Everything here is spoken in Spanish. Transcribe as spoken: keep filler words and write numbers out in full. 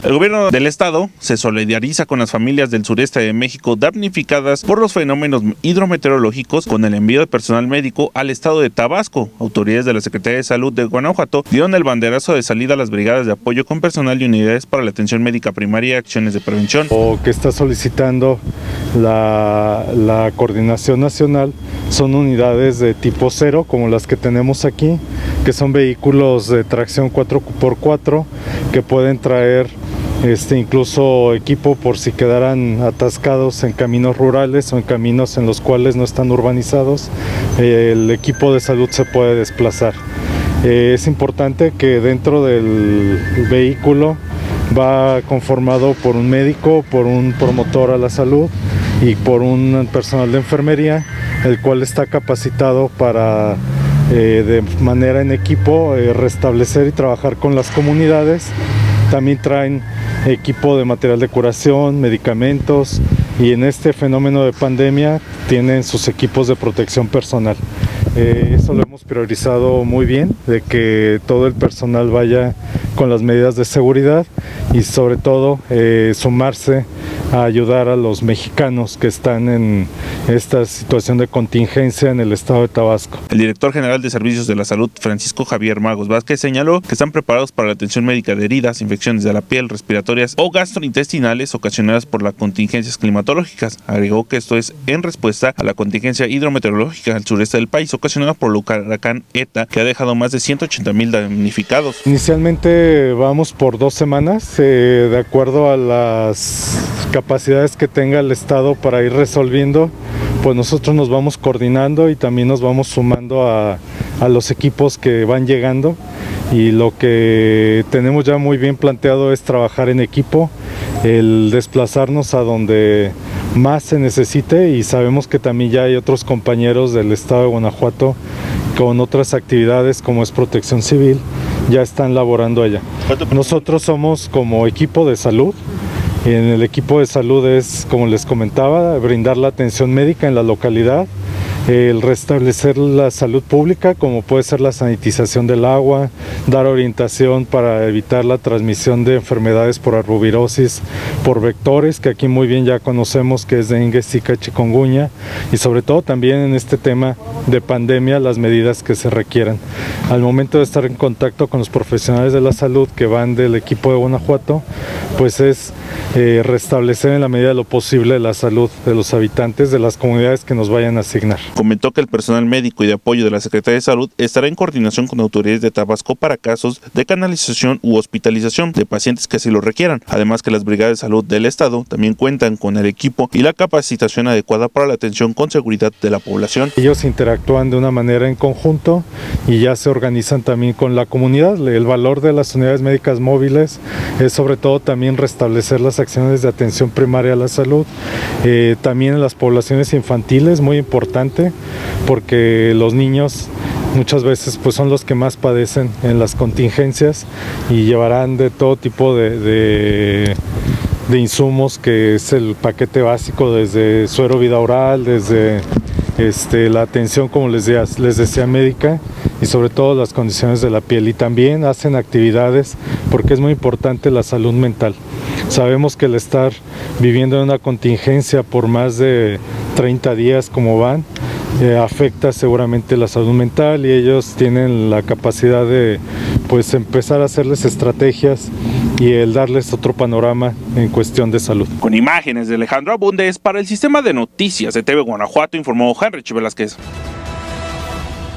El gobierno del estado se solidariza con las familias del sureste de México damnificadas por los fenómenos hidrometeorológicos con el envío de personal médico al estado de Tabasco. Autoridades de la Secretaría de Salud de Guanajuato dieron el banderazo de salida a las brigadas de apoyo con personal y unidades para la atención médica primaria y acciones de prevención. O que está solicitando la, la coordinación nacional son unidades de tipo cero, como las que tenemos aquí, que son vehículos de tracción cuatro por cuatro que pueden traer Este, incluso equipo por si quedaran atascados en caminos rurales o en caminos en los cuales no están urbanizados, eh, el equipo de salud se puede desplazar. Eh, es importante que dentro del vehículo va conformado por un médico, por un promotor a la salud y por un personal de enfermería, el cual está capacitado para eh, de manera en equipo eh, restablecer y trabajar con las comunidades. También traen equipo de material de curación, medicamentos, y en este fenómeno de pandemia tienen sus equipos de protección personal. Eh, eso lo hemos priorizado muy bien, de que todo el personal vaya con las medidas de seguridad y sobre todo eh, sumarse a ayudar a los mexicanos que están en esta situación de contingencia en el estado de Tabasco. El director general de Servicios de la Salud, Francisco Javier Magos Vázquez, señaló que están preparados para la atención médica de heridas, infecciones de la piel, respiratorias o gastrointestinales ocasionadas por las contingencias climatológicas. Agregó que esto es en respuesta a la contingencia hidrometeorológica al sureste del país ocasionada por el huracán ETA, que ha dejado más de ciento ochenta mil damnificados. Inicialmente vamos por dos semanas, eh, de acuerdo a las capacidades que tenga el estado para ir resolviendo, pues nosotros nos vamos coordinando y también nos vamos sumando a, a los equipos que van llegando, y lo que tenemos ya muy bien planteado es trabajar en equipo, el desplazarnos a donde más se necesite, y sabemos que también ya hay otros compañeros del estado de Guanajuato con otras actividades como es protección civil, ya están laborando allá. Nosotros somos como equipo de salud. En el equipo de salud es, como les comentaba, brindar la atención médica en la localidad, el restablecer la salud pública, como puede ser la sanitización del agua, dar orientación para evitar la transmisión de enfermedades por arbovirosis, por vectores, que aquí muy bien ya conocemos que es dengue, zika, chikungunya, y sobre todo también en este tema de pandemia las medidas que se requieran. Al momento de estar en contacto con los profesionales de la salud que van del equipo de Guanajuato, pues es eh, restablecer en la medida de lo posible la salud de los habitantes de las comunidades que nos vayan a asignar. Comentó que el personal médico y de apoyo de la Secretaría de Salud estará en coordinación con autoridades de Tabasco para casos de canalización u hospitalización de pacientes que así lo requieran. Además, que las brigadas de salud del estado también cuentan con el equipo y la capacitación adecuada para la atención con seguridad de la población. Ellos interactúan de una manera en conjunto y ya se organizan también con la comunidad. El valor de las unidades médicas móviles es sobre todo también restablecer las acciones de atención primaria a la salud, eh, también en las poblaciones infantiles, muy importante, porque los niños muchas veces pues son los que más padecen en las contingencias y llevarán de todo tipo de, de, de insumos, que es el paquete básico, desde suero vida oral, desde este, la atención, como les decía, les decía médica, y sobre todo las condiciones de la piel, y también hacen actividades porque es muy importante la salud mental. Sabemos que el estar viviendo en una contingencia por más de treinta días como van, Eh, afecta seguramente la salud mental, y ellos tienen la capacidad de pues empezar a hacerles estrategias y el darles otro panorama en cuestión de salud. Con imágenes de Alejandro Abundes para el Sistema de Noticias de T V Guanajuato, informó Henry Velázquez.